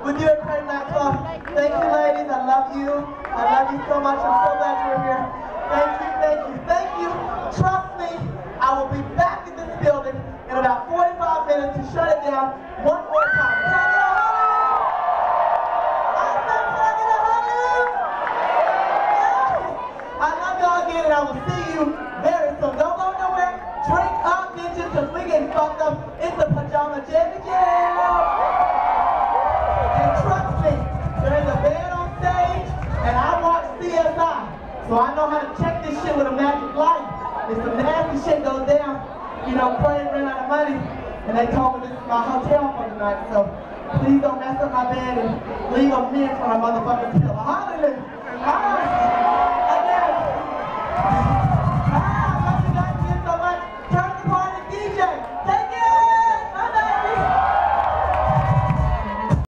with you at KRAVE Nightclub. Thank you, ladies. I love you. I love you so much. I'm so glad you're here. Thank you, thank you, thank you. Trust me, I will be back in this building in about 45 minutes to shut it down one more time. Can I get a hallelujah? I said, can I get a hallelujah? Yes. I love y'all again, and I will see you very soon. Don't go nowhere. Drink up, bitches, because we getting fucked up. It's the pajama jammy jam. And trust me, there is a band on stage, and I watch CSI, so I know how to check this shit with a magic light. If some nasty shit goes down, you know, KRAVE ran out of money, and they told me this is my hotel for the night, so please don't mess up my bed and leave a man for a motherfucking pillow. Hallelujah.